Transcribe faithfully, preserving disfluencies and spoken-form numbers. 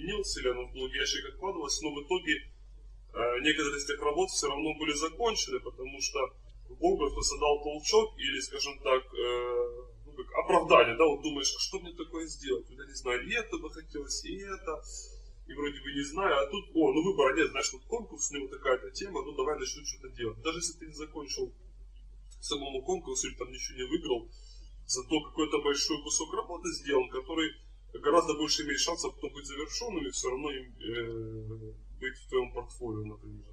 ленился, или оно в долгий ящик откладывалось, но в итоге э, некоторые из тех работ все равно были закончены, потому что Бог бы просто дал толчок или, скажем так, э, ну, как оправдание, да, вот думаешь, а что мне такое сделать? Я не знаю, и это бы хотелось, и это, и вроде бы не знаю, а тут, о, ну выбора нет, знаешь, вот конкурс, у него такая-то тема, ну давай начну что-то делать. Даже если ты не закончил самому конкурсу или там ничего не выиграл, зато какой-то большой кусок работы сделан, который гораздо больше имеет шансов потом быть завершенным и все равно им, э, быть в твоем портфолио, например.